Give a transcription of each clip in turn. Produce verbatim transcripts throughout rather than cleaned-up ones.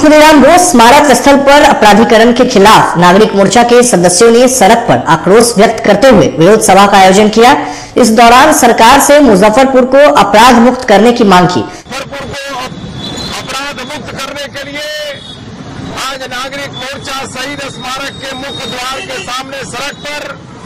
खुदीराम बोस स्मारक स्थल पर अपराधीकरण के खिलाफ नागरिक मोर्चा के सदस्यों ने सड़क पर आक्रोश व्यक्त करते हुए विरोध सभा का आयोजन किया। इस दौरान सरकार से मुजफ्फरपुर को अपराध मुक्त करने की मांग की। मुजफ्फरपुर को अपराध मुक्त करने के लिए आज नागरिक मोर्चा शहीद स्मारक के मुख्य द्वार के सामने सड़क पर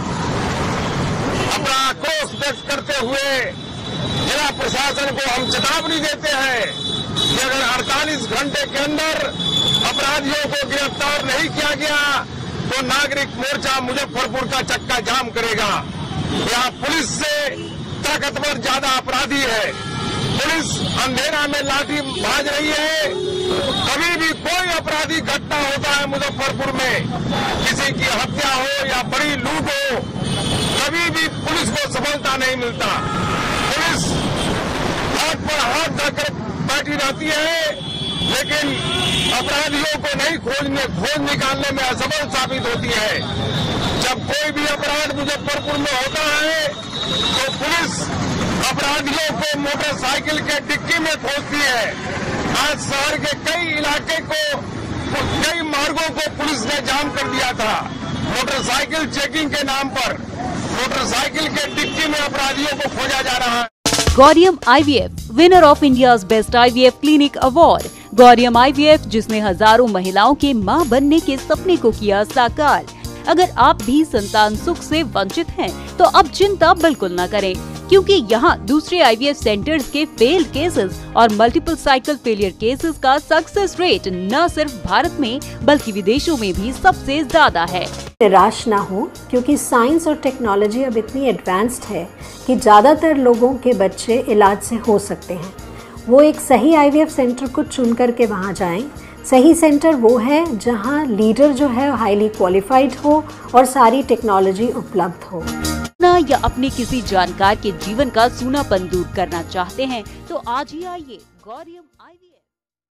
अपना आक्रोश व्यक्त करते हुए जिला प्रशासन को हम चेतावनी देते हैं कि अगर अड़तालीस घंटे के अंदर अपराधियों को गिरफ्तार नहीं किया गया तो नागरिक मोर्चा मुजफ्फरपुर का चक्का जाम करेगा। यहाँ पुलिस से ताकतवर ज्यादा अपराधी है। पुलिस अंधेरा में लाठी भाज रही है। कभी भी कोई अपराधी घटना होता है मुजफ्फरपुर में, किसी की हत्या हो या बड़ी लूट हो, कभी भी पुलिस को सफलता नहीं मिलता। पुलिस हाथ पर हाथ रखकर बैठी रहती है, लेकिन अपराधियों को नहीं खोजने खोज निकालने में असफल साबित होती है। जब कोई भी अपराध मुजफ्फरपुर में होता है तो पुलिस अपराधियों को मोटरसाइकिल के डिक्की में खोजती है। आज शहर के कई इलाके को, कई मार्गों को पुलिस ने जाम कर दिया था मोटरसाइकिल चेकिंग के नाम पर। मोटरसाइकिल के डिक्की में अपराधियों को खोजा जा रहा है। Gauriyam IVF winner of India's best IVF clinic award. Gauriyam IVF, जिसने हजारों महिलाओं के मां बनने के सपने को किया साकार। अगर आप भी संतान सुख से वंचित हैं, तो अब चिंता बिल्कुल न करें, क्योंकि यहाँ दूसरे आईवीएफ सेंटर्स के फेल्ड केसेस और मल्टीपल साइकिल फेलियर केसेस का सक्सेस रेट न सिर्फ भारत में बल्कि विदेशों में भी सबसे ज्यादा है। निराश ना हो, क्योंकि साइंस और टेक्नोलॉजी अब इतनी एडवांस्ड है कि ज़्यादातर लोगों के बच्चे इलाज से हो सकते हैं। वो एक सही आईवीएफ सेंटर को चुन करके वहाँ जाएं। सही सेंटर वो है जहाँ लीडर जो है हाईली क्वालिफाइड हो और सारी टेक्नोलॉजी उपलब्ध हो। ना या अपने किसी जानकार के जीवन का सूनापन दूर करना चाहते हैं तो आज ही आइए गौरियम आईवीएफ।